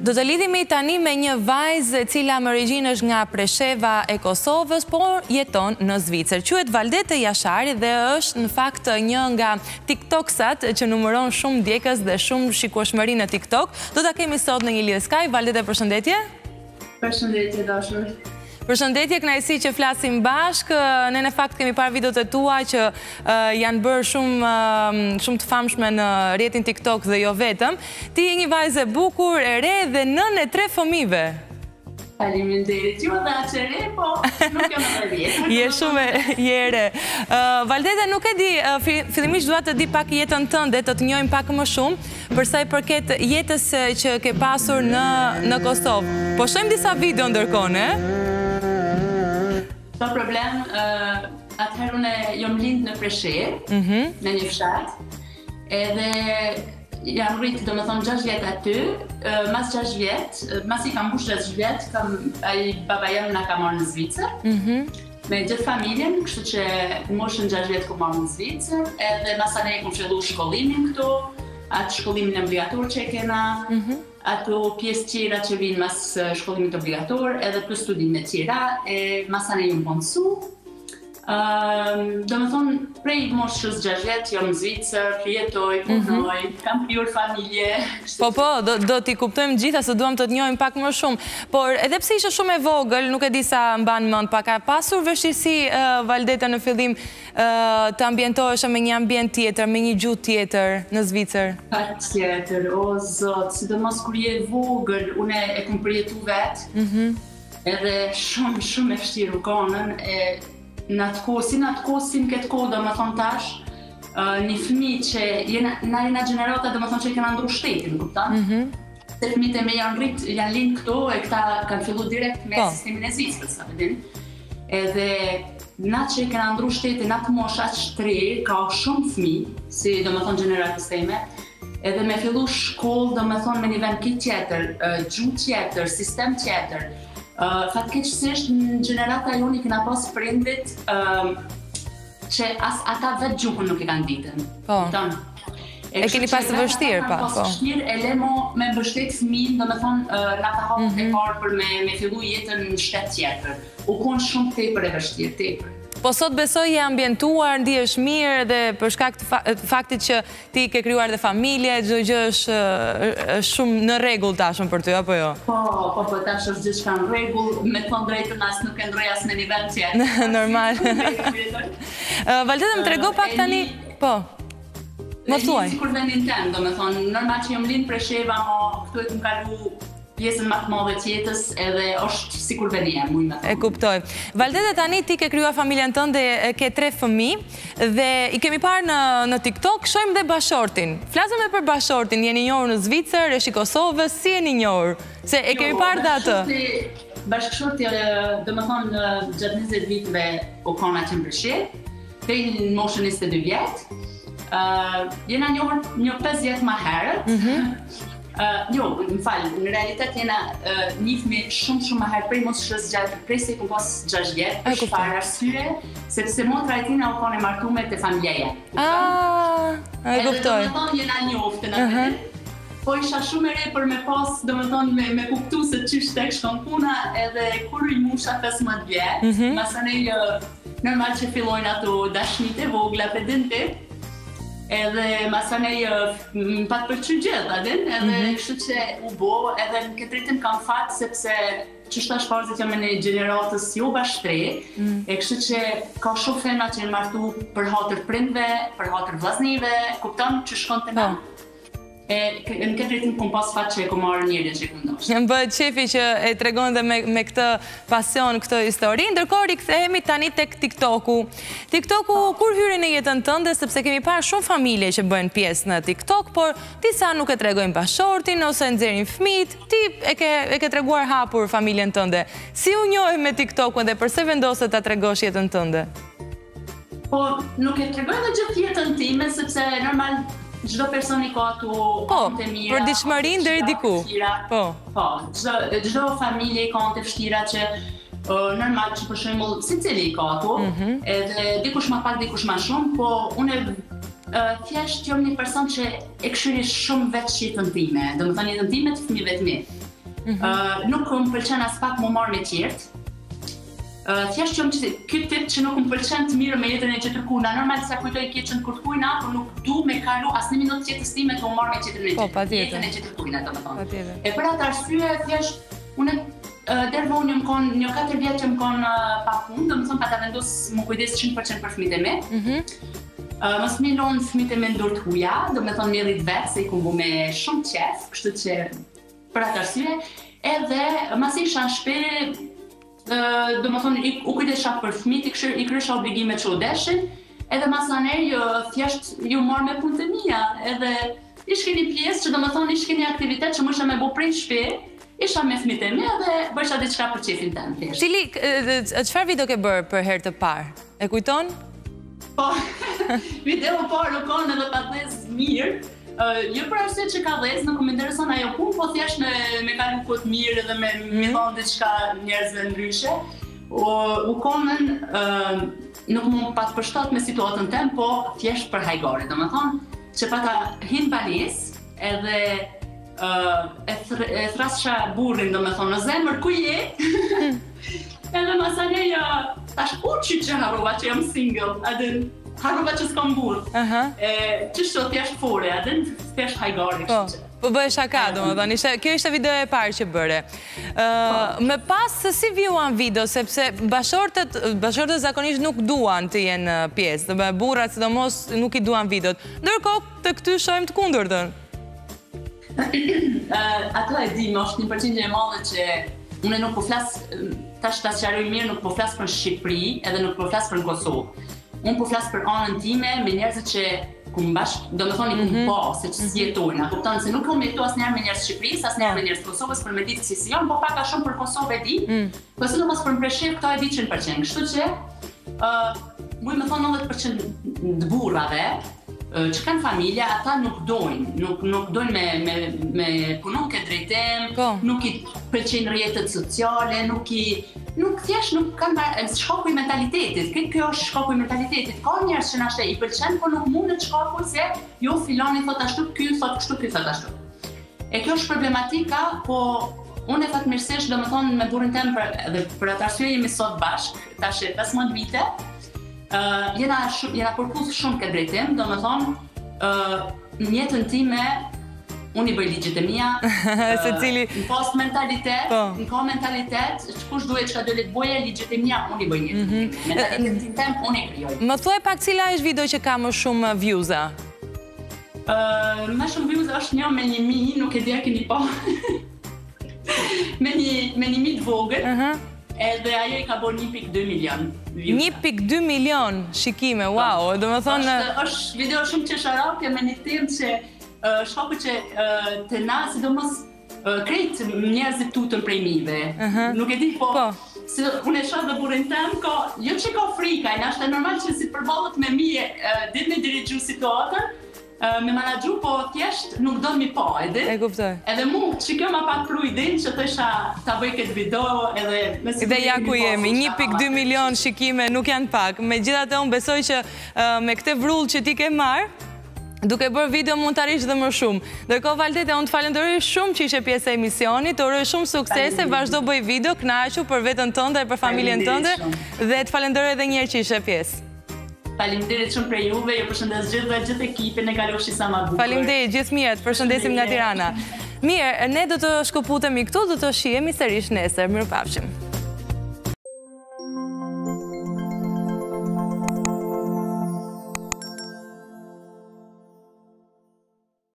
Do të lidhemi tani me një vajzë e cila më origjinë është nga Presheva e Kosovës, por jeton në Zvicër. Quhet Valdete Jashari dhe është në fakt një nga TikToksat që numëron shumë ndjekës dhe shumë shikueshmëri në TikTok. Do ta kemi sot në një lidhje Skype. Valdete, përshëndetje. Përshëndetje, dashur. Përshëndetje, kënaqësi që flasim bashkë. Ne në fakt kemi parë videot e tua që janë bërë shumë të famshme në rrjetin TikTok dhe jo vetëm. Ti je një vajzë e bukur, e re dhe nën e 3 fëmijëve. Faleminderit. Ju dhe aq e re, po nuk jam e re. Je shumë e re. Valdete, nuk e di, fillimisht dua të di pak jetën tënde, të njohim pak më shumë për sa i përket jetës që ke pasur në Kosovë. Po shohim disa video ndërkohë, Pa problem, atëherë unë jam lind në Preshevë, në një fshat, edhe jam rritë domethënë 6 vjet aty, mas 6 vjet, mas i kam mbush 6 vjet, ai baba jam na ka marrë në Zvicër, me gjithë familjen, kështu që moshën 6 vjet ku marrë në Zvicër, edhe masanej ku fillu shkollimin këtu, atë shkollimin obligator që e kena, ato pjesë tjera që vinë mas shkollimit obligator, edhe plus studime tjera, masane ju më ponësu. Do me thonë, prej moshës 6 vjet, jam në Zvicër, jetoj, punoj, kam krijuar familje. Po, do t'i kuptojmë gjitha se duam të t'njohim pak më shumë. Por edhe pse ishe shumë e vogël, nuk e di sa mban mend, pa ka pasur vështirësi Valdeta në fillim të ambientohesha me një ambient tjetër, me një gjuhë tjetër në Zvicër? Patjetër, o zot, sidomos kur je vogël, une e kom përjetu vetë, edhe shumë e vështirë u konën, në atë kohë, si në këtë kohë, do më thonë tash, një fëmi që na jena gjenerata, do më thonë që i kena ndru shtetin, kuptan? Se fëmijët e me janë linë këto, e këta kanë fillu direkt me sistemin e Zvicrës, sa përdin. Edhe na që i kena ndru shtetin, atë mosha që të re, ka shumë fëmi, si do më thonë gjeneratës teme, edhe me fillu shkollë, do më thonë me një vend këtë tjetër, gjuhë tjetër, sistem tjetër. Fatkeqësisht në gjenerata jonë i kena pas prindrit që as ata vetë gjuhën nuk i kanë ditën. Po. E keni pas të vështirë, pa. Pas vështirë, e lemo me mbështet fëmijën, do me thonë, nga ta hapë e parë për me fillu jetën në shtet tjetër. U konë shumë tepër e vështirë, tepër. Po sot besoj je ambientuar, ndihesh mirë dhe për shkak të faktit që ti ke krijuar dhe familje, çdo gjë është shumë në rregull tashmë për ty, apo jo? Po, tash është gjithçka në rregull, me të thënë drejtën as nuk e ndroj as në nivel tjetër. Normal. Valdete, më trego pak tani, po. Më thuaj. Sikur vendin tem, do me thonë, normal që jam lind Presheva, këtu e kam kalu pjesën më të madhe të jetës, edhe është sikur veni jam, mujnë me thonë. E kuptoj. Valdete, tani ti ke krijuar familjen tënde, ke 3 fëmijë dhe i kemi parë në TikTok, shohim dhe bashortin. Flasëm edhe për bashortin, jeni njohur në Zvicër, është i Kosovës, si jeni njohur? Se e kemi parë dhe atë. Bashkëshorti, do me thonë, gjatë 20 viteve u kona që në Preshevë, deri në moshën 22 vjet. Jena njohur një 5 vjet më herët. Jo, më falë, në realitet jena njifmi shumë më herë prej moshës prej se i kom pas 6 vjet, për shfarë arsye, sepse motra e tina u kone martume të familjeje. E kuptoj. Edhe do me thonë jena njoftën atë. Po isha shumë e re për me pas, do me thonë, me kuptu se qysh tek shkon puna, edhe kur i musha 15 vjet, masanej normal që fillojnë ato dashnit e vogla për dinte, edhe masanej më pat për që gjithë, edhe kështu që u bo, edhe në këtë rritin kam fatë, sepse që shta shparzit jam e në gjeneratës jo bashkë 3, e kështu që ka shumë fena që në martu për hatër prindve, për hatër vllaznive, kupton që shkon të na. Në këtë rritin kom pas fatë që e kom marrë njërin që e këndoshtë. Më bëhet qefi që e tregon dhe me këtë pasion, këtë histori. Ndërkohë rikthehemi tani tek TikToku. TikToku kur hyri në jetën tënde, sepse kemi parë shumë familje që bëjnë pjesë në TikTok, por disa nuk e tregojnë bashortin ose nxjerrin fëmijët. Ti e ke treguar hapur familjen tënde. Si u njohë me TikTokun dhe pse vendose ta tregosh jetën tënde? Po, nuk e tregoj edhe gjithë jetën time, sepse normal çdo personi ka ato ante mira. Për ditëshmërinë deri diku. Po, çdo familje ka ante vështira që normal që për shembull secili ka ato, edhe dikush më pak, dikush më shumë, po unë thjesht jam një person që e këshyri shumë vetë jetën time, do më thënë jetën time të fëmijëve të mi. Nuk më pëlqen as pak më marrë me tjertë. Thjesht që ky tip që nuk më pëlqen të mirë me jetën e tjetërkuna. Normal sa kujtoj keqën kur t'kujna, por nuk du me kalu as në minutë tjetës time të më marrë me tjetën e jetën e tjetërkujna, domethënë. E për atë arsye, thjesht, unë derva unë një 4 vjetë që më konë pa punë, domethënë pa ta vendos më kujdes 100% për fëmijët e mi. Mos më lonë fëmijët e mi në dorë t'huja, domethënë më rrit vetë se i kumbu me shumë qef, kështu që për atë arsye, edhe masi isha në shtëpi, do më thonë, u kujdesha për fëmijët, i kryesha obligimet që u deshin, edhe masanej thjesht ju marrë me punë të mia, edhe ishke një pjesë që do më thonë ishke një aktivitet që më isha me bo prej shtëpi, isha me fëmijët e mi edhe bësha diçka për qefin të në thjesht. Cili, çfarë video ke bërë për herë të parë? E kujton? Po, video parë nuk kanë edhe pa dhez mirë, jo për arsye që ka dhez, nuk më intereson ajo punë, po thjesht me kalu kohë të mirë edhe me thonë diçka njerëzve ndryshe. U konën nuk më pat përshtat me situatën tem, po thjesht për hajgare, domethënë që pata hin banesë edhe e thrasësha burrin, domethënë në zemër ku je? Edhe masanej tash uçi që harrova që jam single, adin harrova që s'kam burë. Qështu thjesht fore, adin thjesht hajgari. Po bëhe shaka, domethënë, kjo ishte video e parë që bëre. Me pas se si vjuan video, sepse bashortët zakonisht nuk duan të jenë pjesë, dhe burrat sidomos nuk i duan videot. Ndërkohë të këty shohim të kundërtën. Ato e di, është një përqindje e madhe që unë nuk po flas, tash ta sqaroj mirë, nuk po flas për Shqipëri, edhe nuk po flas për Kosovë. Unë po flas për anën time me njerëzit që kum bashkë, domethënë i kum pa, se që s'jetojnë. A kupton se nuk kam jetu asnjëherë me njerëz Shqipërisë, asnjëherë me njerëz Kosovës për me ditë si janë, po pak a shumë për Kosovë e di. Po sidomos për Preshevë këto e di 100%. Kështu që muj me thonë 90% të burrave që kanë familja, ata nuk dojnë me punu këtë drejtem, nuk i pëlqejnë rrjetet sociale, nuk thjesht nuk kanë shkaku i mentalitetit. Kjo është shkaku i mentalitetit. Ka njerëz që nashte i pëlqen, po nuk mundet shkaku se jo filoni thot ashtu, ky thot kështu, ky thot ashtu. E kjo është problematika, po unë e fatmirësisht domethënë me burrin tem edhe për atë arsye jemi sot bashkë, tash 15 vite. Jena përpus shumë këtë drejtim, domethënë në jetën time unë i bëj ligjet e mia, në pas mentalitet, në ka mentalitet, kush duhet çka do le të bëje, ligjet e mia unë i bëj jetën time. Mentalitetin tem unë e krijoj. Më thuaj pak cila është video që ka më shumë views-a? Më shumë views është një me 1000, nuk e di a keni pa. Me 1000 të vogël. Edhe ajo i ka bërë 1.2 milion views. 1.2 milion shikime, wow, do më thonë... është video shumë qesharake me një temë që shkaku që të na, sidomos krejt njerëzit tutën prej mive. Nuk e di, po, unë e shoh dhe burrin tem, jo që ka frika, është normal që si përballët me mije, ditë me dirigju situatën, me menaxhu, po thjesht nuk do mi pa, edhe. E kuptoj. Edhe mu, që kjo ma pak pru idin që të isha ta bëj këtë video, edhe... Dhe ja ku jemi, 1.2 milion shikime nuk janë pak. Megjithatë unë besoj që me këtë vrull që ti ke marrë, duke bërë video mund të arrish dhe më shumë. Ndërkohë Valdete, unë të falenderoj shumë që ishe pjesë e emisionit, të uroj shumë suksese, vazhdo bëj video, kënaqu për veten tënde e për familjen tënde, dhe të falenderoj edhe një herë që ishe pjesë. Faleminderit shumë për juve, ju përshëndes gjithë ekipin e Kaloshi sa ma bukur. Faleminderit, gjithë mirë, të përshëndesim nga Tirana. Mirë, ne do të shkëputemi këtu, do të shihemi sërish nesër. Mirupafshim.